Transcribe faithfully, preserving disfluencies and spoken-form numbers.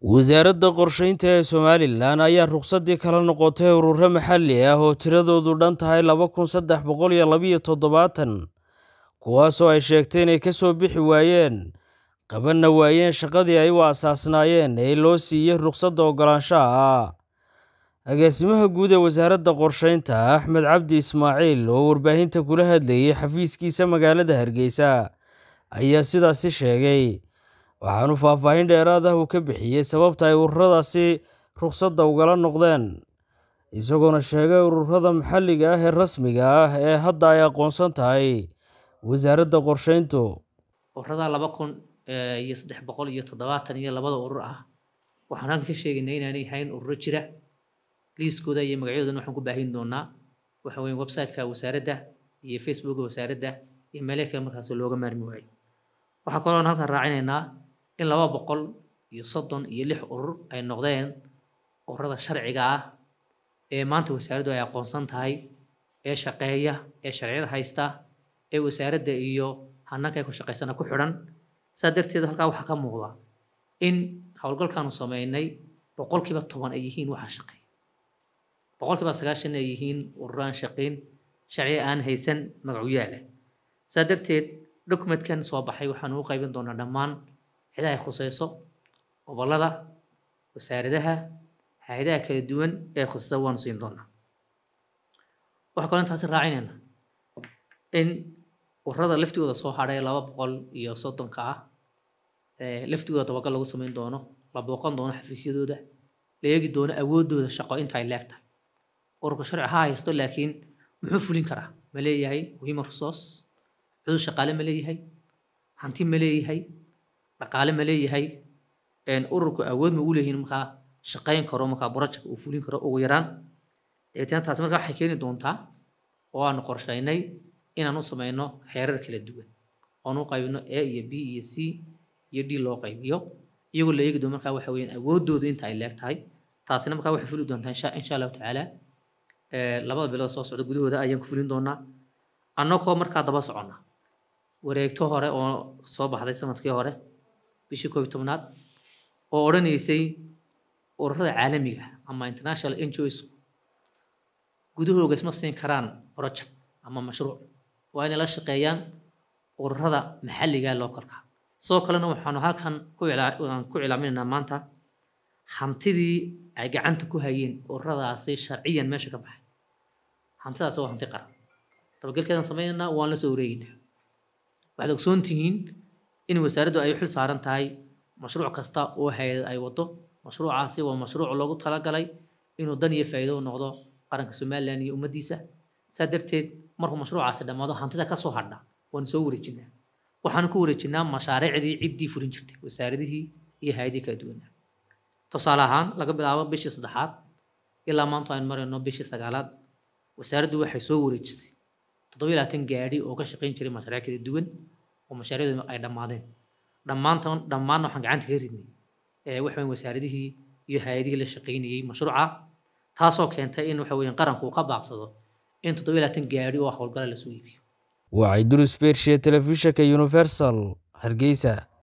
wasaaradda qorshaynta ee Somaliland ayaa ruqsaddii kala noqotay ururo maxalli ah oo tiradoodu dhan tahay laba kun saddex boqol iyo laba iyo toddobaatan, kuwaasoo ay sheegtay inay ka soo bixi waayeen qabanna waayeen shaqadii ay u aasaasnaayeen ee loo siiyey ruqsadda oggolaanshaha. Agaasimaha guud ee wasaaradda qorshaynta Axmed Cabdi Ismaaciil oo warbaahinta kula hadlayay xafiiskiisa magaalada Hargeysa ayaa sidaasi sheegay, waxaanu faahfaahin dheeraad ah uu ka bixiyey sababta ay ururadaasi ruqsadda ugala noqdeen, isagoona sheegay ururada maxalliga ah ee rasmiga ah ee hadda ay aqoonsan tahay wasaaradda qorshayntu. ururada laba kun iyo saddex boqol iyo toddobaatan iyo labada urur ah waxaan halkan ka sheegaynaa inaanay ahayn ururo jira, liiskooda iyo magacyadoodana waxaan ku baahin doonaa waxa weeye website-ka wasaaradda iyo Facebook-ga wasaaradda iyo meelo kale markaas looga maarmi waayo. waxaa kaloo aan halkan raacinaynaa in laba boqol iyo soddon iyo lix urur ay noqdeen ururada sharciga ah ee maanta wasaaraddu ay aqoonsan tahay, ee shaqeeya, ee sharciyada haysta, ee wasaaradda iyo hannaanka ay ku shaqaysana ku xidhan. saa darteed halkaa waxaa ka muuqda in howlgalkaanu sameynay boqolkiiba toban ay yihiin waxa shaqeeya, boqolkiiba sagaashan ay yihiin ururo aan shaqayn, sharci aan haysan, magacyaal ah. saa darteed documentkan soo baxay waxaan u qaybin doonaa dhammaan ciidaha ay khusayso, gobollada, wasaaradaha, hay'adaha kala duwan ee khusaysa waanu siin doonaa. waxaa kaloo intaasi raacinayna in ururada laftigooda soo hadhay laba boqol iyo soddonka ah ee laftigooda dabagal lagu samayn doono, la booqan doono xafiisyadooda, la eegi doono awooddooda shaqo inta ay leegtahay. ururka sharci ha haysto laakiin muxuu fulin karaa? ma leeyahay human resource, cudud shaqaale ma leeyahay, hanti ma leeyahay, dhaqaale ma leeyahay, ururku awood ma u leeyihiin markaa shaqayn karo markaa project uu fulin karo ugu yaraan. deetaan taas markaa waxay keeni doontaa oo aan qorshaynay inaan u samayno xeerar kala duwan oon u qaybino A iyo B iyo C iyo D loo qaybiyo, iyagoo la eegi doono markaa waxa weeyaan awooddoodu inta ay leegtahay. taasina markaa waxay fuli doontaa insha insha allahu tacaala labada bilood soo socda gudahooda ayaan ku fulin doonaa, annagoo markaa daba soconna wareegto hore oo soo baxday sanadkii hore bishii koob iyo tobnaad oo odhanaysay ururada caalamiga ama international N G Os gudahooga isma siin karaan project ama mashruuc, waa inay la shaqeeyaan ururada maxalliga loo korka. sidoo kalena waxaanu halkan ku ku cilaaminaynaa maanta hantidii ay gacanta ku hayeen ururadaasi sharciyan meesha ka baxay. hantidaas waa hanti qaran, dabagalkeedan sameynayna waan la soo wareegaynaa. waxaad ogsoon tihiin in wasaaraddu ay xil saaran tahay mashruuc kasta oo hay'ad ay wado. mashruucaasi waa mashruuc loogu talagalay inuu dan iyo faa'iido u noqdo qaranka Somaliland iyo ummaddiisa. saa darteed markuu mashruucaasi dhammaado hantida ka soo hadha waan soo wareejinaa, waxaan ku wareejinaa mashaariicdii ciddii fulin jirtay, wasaaradihii iyo hay'adihii kala duwanaa. tusaale ahaan laga bilaabo bishii saddexaad ilaa maanta aynu marayno bishii sagaalaad, wasaaraddu waxay soo wareejisay toddoba iyo labaatan gaadhi oo ka shaqayn jiray mashaariic kala duwan oo mashaariicdu ay dhammaadeen. dhammaantan dhammaan waxaan gacanta ka ridnay ee waxa weyn wasaaradihii iyo hay'adihii la shaqaynayay mashruuca, taasoo keentay in waxa weeyaan qaranku uu ka baaqsado in toddoba iyo labaatan gaadhi oo howlgala la soo iibiyo. Waa Idris Bershe, telefishinka Universal, Hargeysa.